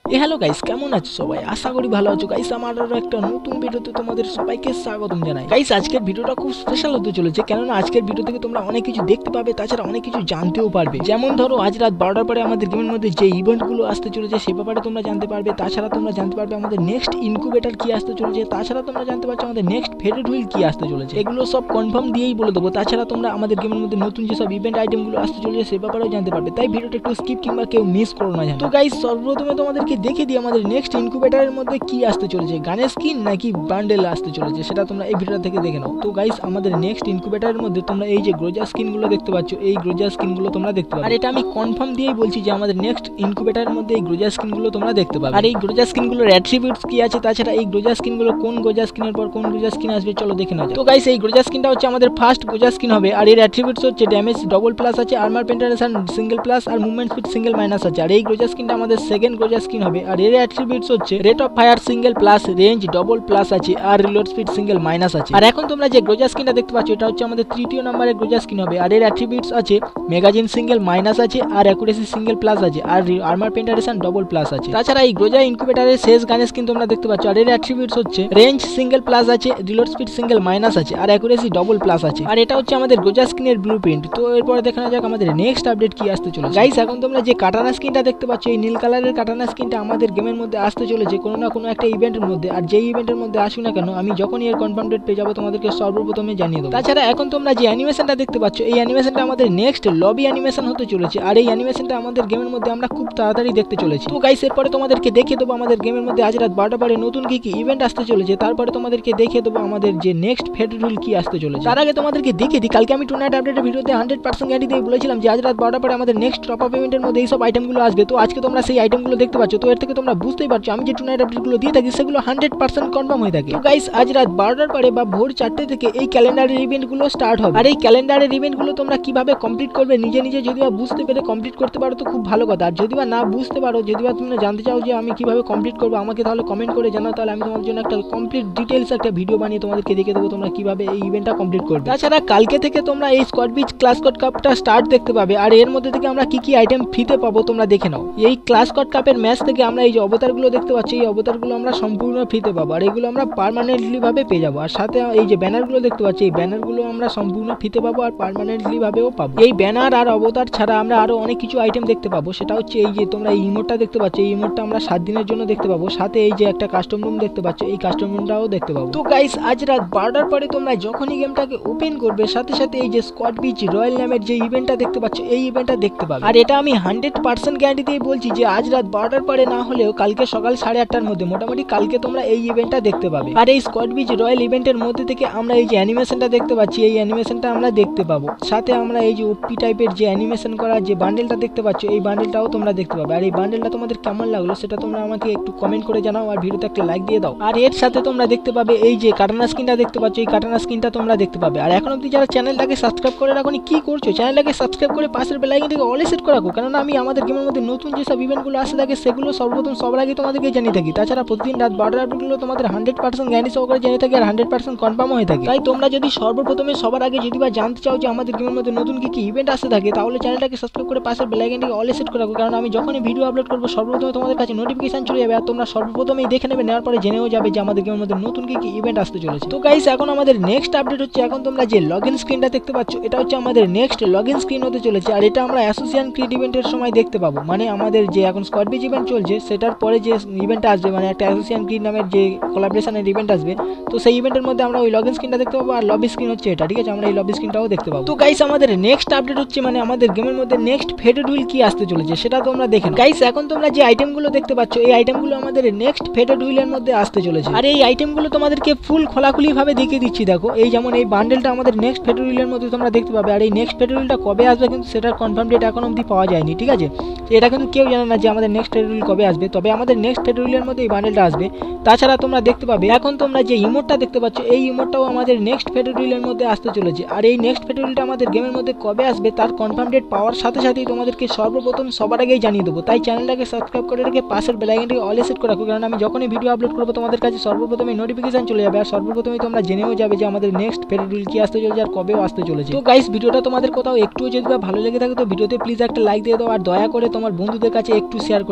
Hello guys, কেমন আছো সবাই? আশা করি ভালো আছো গাইস। আমার আরো একটা নতুন ভিডিওতে তোমাদের সবাইকে স্বাগতম জানাই। গাইস, আজকের ভিডিওটা খুব স্পেশাল হতে চলেছে, কেননা আজকের ভিডিও থেকে তোমরা অনেক কিছু দেখতে পাবে, তাছাড়া অনেক কিছু জানতেও পারবে। যেমন ধরো, আজ রাত 12টার পরে আমাদের গেমের মধ্যে যে ইভেন্টগুলো আসতে চলেছে সে ব্যাপারে তোমরা জানতে পারবে। তাছাড়া তোমরা জানতে পারবে আমাদের নেক্সট ইনকিউবেটর কি আসতে চলেছে। তাছাড়া তোমরা জানতে পারছো আমাদের নেক্সট ফেডেড হুইল কি আসতে চলেছে। এগুলো সব কনফার্ম দিয়েই বলে দেবো। তাছাড়া তোমরা আমাদের গেমের মধ্যে নতুন যেসব ইভেন্ট আইটেমগুলো আসতে চলেছে সে ব্যাপারেও জানতে পারবে। তাই ভিডিওটা একটু স্কিপ কিংবা কেউ মিস করো না। তো গাইস, সর্বপ্রথমে তোমাদেরকে দেখে দিই আমাদের নেক্সট ইনকিউবেটরের মধ্যে কি আসতে চলেছে, গানের স্কিন নাকি বান্ডেল আসতে চলেছে সেটা তোমরা এই ভিডিওটা থেকে দেখে নাও। তো গাইস, আমাদের নেক্সট ইনকিউবেটরের মধ্যে তোমরা এই যে গ্রোজা স্কিনগুলো দেখতে পাচ্ছ, এই গ্রোজা স্কিনগুলো তোমরা দেখতে পাবে। আর এটা আমি কনফার্ম দিয়েই বলছি যে আমাদের নেক্সট ইনকিউবেটরের মধ্যে এই গ্রোজা স্কিনগুলো তোমরা দেখতে পাবে। আর এই গ্রোজা স্কিনগুলোর অ্যাট্রিবিউটস কি আছে, তাছাড়া এই গ্রোজা স্কিনগুলো কোন গ্রোজা স্কিনের পর কোন গ্রোজা স্কিন আসবে চলো দেখে নাও। তো গাইস, এই গ্রোজা স্কিনটা হচ্ছে আমাদের ফার্স্ট গ্রোজা স্কিন হবে। আর এর অ্যাট্রিবিউটস হচ্ছে ড্যামেজ ডবল প্লাস আছে, আর্মার পেনিট্রেশন সিঙ্গেল প্লাস আর মুভমেন্ট স্পিড সিঙ্গেল মাইনাস আছে। আর এই গ্রোজা স্কিনটা আমাদের সেকেন্ড গ্রোজা স্কিন হবে। আর এর অ্যাট্রিবিউটস হচ্ছে rate of fire single plus, range double plus আছে আর রিলোড স্পিড সিঙ্গেল মাইনাস আছে। আর এখন তোমরা যে গ্রোজা স্কিনটা দেখতে পাচ্ছ এটা হচ্ছে আমাদের তৃতীয় নম্বরের গ্রোজা স্কিন হবে। আর এর অ্যাট্রিবিউটস আছে ম্যাগাজিন সিঙ্গেল মাইনাস আছে আর অ্যাকুরেসি সিঙ্গেল প্লাস আছে আর আর্মার পেনিট্রেশন ডবল প্লাস আছে। তাছাড়া এই গ্রোজা ইনকিউবেটরের শেষ গানের স্কিন তোমরা দেখতে পাচ্ছ। আর এর অ্যাট্রিবিউটস হচ্ছে রেঞ্জ সিঙ্গেল প্লাস আছে, রিলোড স্পিড সিঙ্গেল মাইনাস আছে আর অ্যাকুরেসি ডবল প্লাস আছে। আর এটা হচ্ছে আমাদের গ্রোজা স্কিনের ব্লুপ্রিন্ট। তো এরপরে দেখানো যাক আমাদের নেক্সট আপডেট কি আসতে চলেছে। গাইস, এখন তোমরা যে কাটানা স্কিনটা দেখতে পাচ্ছ, এই নীল কালারের কাটানা স্কিনটা আমাদের গেমের মধ্যে আসতে চলেছে কোনো না কোনো একটা ইভেন্টের মধ্যে। আর যেই ইভেন্টের মধ্যে আসুক না কেন, আমি যখনই এর কনফার্ম ডেট পেয়ে যাবো তোমাদেরকে সর্বপ্রথমে জানিয়ে দেবো। তাছাড়া এখন তোমরা যে অ্যানিমেশনটা দেখতে পাচ্ছ, এই অ্যানিমেশনটা আমাদের নেক্সট লবি অ্যানিমেশন হতে চলেছে। আর এই অ্যানিমেশনটা আমাদের গেমের মধ্যে আমরা খুব তাড়াতাড়ি দেখতে চলেছি। তো গাইস, এরপরে তোমাদেরকে দেখিয়ে দেবো আমাদের গেমের মধ্যে আজ রাত 12টা পরে নতুন কি কি ইভেন্ট আসতে চলেছে। তারপরে তোমাদেরকে দেখিয়ে দেবো আমাদের যে নেক্সট ফেডেড হুইল কি আসতে চলেছে। তার আগে তোমাদেরকে দেখিয়ে দিই, কালকে আমি টুনাইট আপডেটের ভিডিওতে 100% গ্যারান্টি দিয়ে বলেছিলাম যে আজ রাত 12টা পরে আমাদের নেক্সট টপ আপ ইভেন্টের মধ্যে এইসব আইটেমগুলো আসবে। তো আজকে তোমরা সেই আইটেমগুলো দেখতে পাচ্ছ। তো এর থেকে তোমরা বুঝতেই পারছো আমি যে টুনাইট আপডেটগুলো দিয়ে থাকি সেগুলো 100% কনফার্ম হয়ে থাকে। তো গাইস, আজ রাত 12টার পরে বা ভোর 4টে থেকে এই ক্যালেন্ডারের ইভেন্টগুলো স্টার্ট হবে। আর এই ক্যালেন্ডারের ইভেন্টগুলো তোমরা কিভাবে কমপ্লিট করবে নিজে নিজে যদি বা বুঝতে পেরে কমপ্লিট করতে পারো তো খুব ভালো কথা। আর যদি বা না বুঝতে পারো, যদি বা তোমরা জানতে চাও যে আমি কিভাবে কমপ্লিট করবো, আমাকে তাহলে কমেন্ট করে জানাও। তাহলে আমি তোমাদের জন্য একটা কমপ্লিট ডিটেলস একটা ভিডিও বানিয়ে তোমাদেরকে দেখে দেবো তোমরা কিভাবে এই ইভেন্টটা কমপ্লিট করবে। তাছাড়া কালকে থেকে তোমরা এই স্কোয়াড বিচ ক্লাস কোড কাপটা স্টার্ট দেখতে পাবে। আর এর মধ্যে থেকে আমরা কি কি আইটেম ফ্রিতে পাবো তোমরা দেখে নাও। এই ক্লাস কোড কাপের ম্যাচ থেকে আমরা এই যে অবতারগুলো দেখতে পাচ্ছি, এই অবতারগুলো আমরা সম্পূর্ণ ফ্রিতে পাবো। আর এগুলো আমরা পার্মানেন্টলি ভাবে পেয়ে যাবো। আর সাথে এই যে ব্যানারগুলো দেখতে পাচ্ছি, এই ব্যানারগুলো আমরা সম্পূর্ণ ফ্রিতে পাবো আর পার্মানেন্টলি ভাবেও পাবো। এই ব্যানার আর অবতার ছাড়া আমরা আরো অনেক কিছু আইটেম দেখতে পাবো। সেটা হচ্ছে এই যে তোমরা এই ইমোটটা দেখতে পাচ্ছ, এই ইমোটটা আমরা 7 দিনের জন্য দেখতে পাবো। সাথে এই যে একটা কাস্টম রুম দেখতে পাচ্ছ, এই কাস্টম রুমটাও দেখতে পাবো। তো গাইস, আজ রাত 12টার পরে তোমরা যখনই গেমটাকে ওপেন করবে সাথে সাথে এই যে স্কোয়াড বিচ রয়্যাল নামের যে ইভেন্টটা দেখতে পাচ্ছ, এই ইভেন্টটা দেখতে পাবে। আর এটা আমি 100% গ্যারান্টি দিয়ে বলছি যে আজ রাত 12টার পরে না হলেও কালকে সকাল 8:30টার মধ্যে মোটামুটি কালকে তোমরা এই ইভেন্টটা দেখতে পাবে। আর এই স্কোয়াড বিচ রয়্যাল ইভেন্টের মধ্যে থেকে আমরা এই যে অ্যানিমেশনটা দেখতে পাচ্ছি, এই অ্যানিমেশনটা আমরা দেখতে পাবো। সাথে আমরা এই যে ওপি টাইপের যে অ্যানিমেশন করা যে বান্ডেলটা দেখতে পাচ্ছ, এই বান্ডেলটাও তোমরা দেখতে পাবে। আর এই বান্ডেলটা তোমাদের কেমন লাগলো সেটা তোমরা আমাকে একটু কমেন্ট করে জানাও আর ভিডিওতে একটা লাইক দিয়ে দাও। আর এর সাথে তোমরা দেখতে পাবে এই যে কাটানা স্কিনটা দেখতে পাচ্ছ, এই কাটানা স্কিনটা তোমরা দেখতে পাবে। আর এখন অবধি যারা চ্যানেলটাকে সাবস্ক্রাইব করে রাখোনি কি করছো, চ্যানেলটাকে সাবস্ক্রাইব করে পাশের বেল আইকনটাকে অলে সেট করে রাখো, কারণ আমি আমাদের গেমের মধ্যে নতুন যেসব ইভেন্টগুলো আসে থাকে সেগুলো সর্বপ্রথম সবার আগে তোমাদেরকে জানিয়ে থাকি। তাছাড়া প্রতিদিন রাত 12টার আপডেটগুলো তোমাদের 100% গ্যারান্টি সহকারে জানিয়ে থাকি আর 100% কনফার্ম হয়ে থাকে। তাই তোমরা যদি সর্বপ্রথমে সবার আগে যদি বা জানতে চাও যে আমাদের গেমের মধ্যে নতুন কি কি ইভেন্ট আসতে থাকে, তাহলে চ্যানেলটাকে সাবস্ক্রাইব করে পাশের বেল আইকনটাকে অলে সেট করে রাখো, কারণ আমি যখনই ভিডিও আপলোড করবো সর্বপ্রথমে তোমাদের কাছে নোটিফিকেশন চলে যাবে আর তোমরা সর্বপ্রথমেই দেখে নেবে, নেওয়ার পরে জেনেও যাবে যে আমাদের গেমের মধ্যে নতুন কি কি ইভেন্ট আসতে চলেছে। তো গাইস, এখন আমাদের নেক্সট আপডেট হচ্ছে এখন তোমরা যে লগইন স্ক্রিনটা দেখতে পাচ্ছ, এটা হচ্ছে আমাদের নেক্সট লগইন স্ক্রিন হতে চলেছে। আর এটা আমরা অ্যাসোসিয়েশন ক্রিয়েট ইভেন্টের সময় দেখতে পাবো। মানে আমাদের যে এখন স্কোয়াড বিচ ইভেন্ট চলছে সেটার পরে যে ইভেন্টটা আসবে, মানে একটা অ্যাসোসিয়েশন ক্রিয়েট নামের যে কোলাবরেশনের ইভেন্ট আসবে, তো সেই ইভেন্টের মধ্যে আমরা ওই লগইন স্ক্রিনটা দেখতে পাবো। আর লবি স্ক্রিন হচ্ছে এটা, ঠিক আছে, আমরা এই লবি স্ক্রিনটাও দেখতে পাবো। তো গাইস, আমাদের নেক্সট আপডেট হচ্ছে মানে আমাদের গেমের মধ্যে নেক্সট ফেডেড হুইল কি আসতে চলেছে সেটা তোমরা দেখে নাও। গাইস, এখন তোমরা যে আইটেমগুলো দেখতে পাচ্ছ, এই আইটেমগুলো আমাদের নেক্সট ফেডেড হুইলের মধ্যে আসতে চলেছে। আর এই আইটেমগুলো তোমাদেরকে ফুল খোলাখুলি ভাবে দেখিয়ে দিচ্ছি। দেখো, এই যেমন এই বান্ডেলটা আমাদের নেক্সট ফেডেড হুইলের মধ্যে তোমরা দেখতে পাবে। আর এই নেক্সট ফেডেড হুইলটা কবে আসবে কিন্তু সেটার কনফার্ম ডেট এখন অবধি পাওয়া যায়নি, ঠিক আছে। এটা কিন্তু কেউ জানে না যে আমাদের নেক্সট ফেডেড হুইল কবে আসবে, তবে আমাদের নেক্সট ফেডেড হুইলের মধ্যে এই বান্ডেলটা আসবে। তাছাড়া তোমরা দেখতে পাবে এখন তোমরা যে ইমোটটা দেখতে পাচ্ছ, এই ইমোটটাও আমাদের নেক্সট ফেডেড হুইলের মধ্যে আসতে চলেছে। আর এই নেক্সট ফেডেড হুইলটা আমাদের গেমের মধ্যে কবে আসবে তার কনফার্ম ডেট পাওয়ার সাথে সাথেই তোমাদেরকে সর্বপ্রথম সবার আগেই জানিয়ে দেবো। তাই চ্যানেলটাকে সাবস্ক্রাইব করে রেখে পাশের বেল আইকনটাকে অলে সেট করে রাখো, কারণ আমি যখনই ভিডিও আপলোড করবো তোমাদের কাছে সর্বপ্রথমে নোটিফিকেশন চলে যাবে আর সর্বপ্রথমেই তোমরা জেনেও যাবে যে আমাদের নেক্সট ফেডেড হুইল কি আসতে চলেছে আর কবেও আসতে চলেছে। তো গাইস, ভিডিওটা তোমাদের কোথাও একটুও যদি ভালো লেগে থাকে তো ভিডিওতে প্লিজ একটা লাইক দিয়ে দাও আর দয়া করে তোমার বন্ধুদের কাছে একটু শেয়ার করে দাও প্লিজ।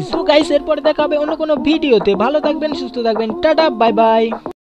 তো গাইস এরপরে দেখা হবে অন্য কোনো ভিডিওতে। ভালো থাকবেন, সুস্থ থাকবেন, টাটা বাই বাই।